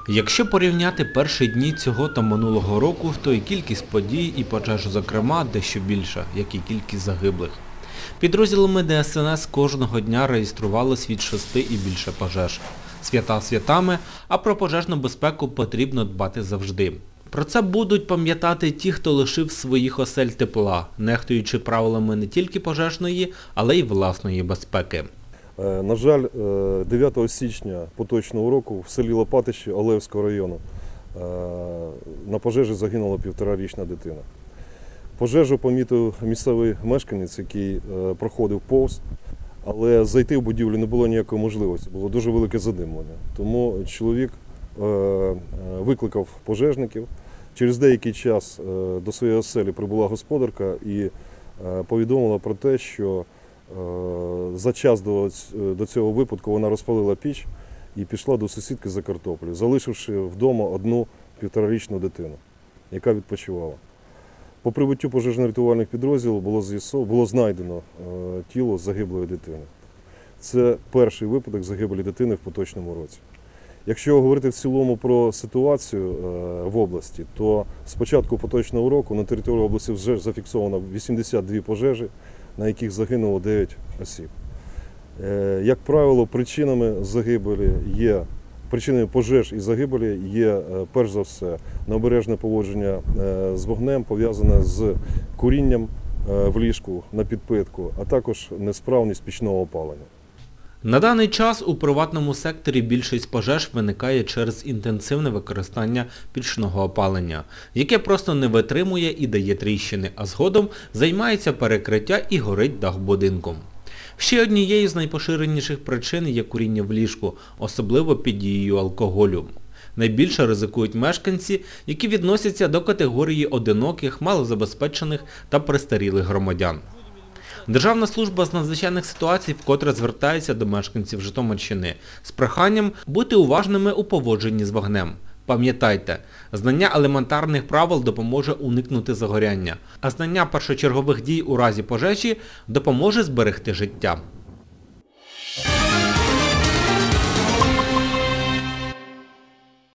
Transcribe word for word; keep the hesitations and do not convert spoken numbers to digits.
Якщо порівняти перші дні цього та минулого року, то і кількість подій, і пожеж, зокрема, дещо більша, як і кількість загиблих. Підрозділами Де Ес Ен Ес кожного дня реєструвалось від шести і більше пожеж. Свята святами, а про пожежну безпеку потрібно дбати завжди. Про це будуть пам'ятати ті, хто лишив своїх осель тепла, нехтуючи правилами не тільки пожежної, але й власної безпеки. На жаль, дев'ятого січня поточного року в селі Лопатище Олевського району на пожежі загинула півторарічна дитина. Пожежу помітив місцевий мешканець, який проходив повз, але зайти в будівлю не було ніякої можливості, було дуже велике задимлення. Тому чоловік викликав пожежників. Через деякий час до своєї оселі прибула господарка і повідомила про те, що за час до, до цього випадку вона розпалила піч і пішла до сусідки за картоплею, залишивши вдома одну півторарічну дитину, яка відпочивала. По прибуттю пожежно-рятувальних підрозділів було, було знайдено тіло загиблої дитини. Це перший випадок загибелі дитини в поточному році. Якщо говорити в цілому про ситуацію в області, то з початку поточного року на території області вже зафіксовано вісімдесят дві пожежі, на яких загинуло дев'ять осіб. Як правило, причинами загибелі є, причинами пожеж і загибелі є, перш за все, необережне поводження з вогнем, пов'язане з курінням в ліжку на підпитку, а також несправність пічного опалення. На даний час у приватному секторі більшість пожеж виникає через інтенсивне використання пічного опалення, яке просто не витримує і дає тріщини, а згодом займається перекриття і горить дах будинку. Ще однією з найпоширеніших причин є куріння в ліжку, особливо під дією алкоголю. Найбільше ризикують мешканці, які відносяться до категорії одиноких, малозабезпечених та престарілих громадян. Державна служба з надзвичайних ситуацій вкотре звертається до мешканців Житомирщини з проханням бути уважними у поводженні з вогнем. Пам'ятайте, знання елементарних правил допоможе уникнути загоряння, а знання першочергових дій у разі пожежі допоможе зберегти життя.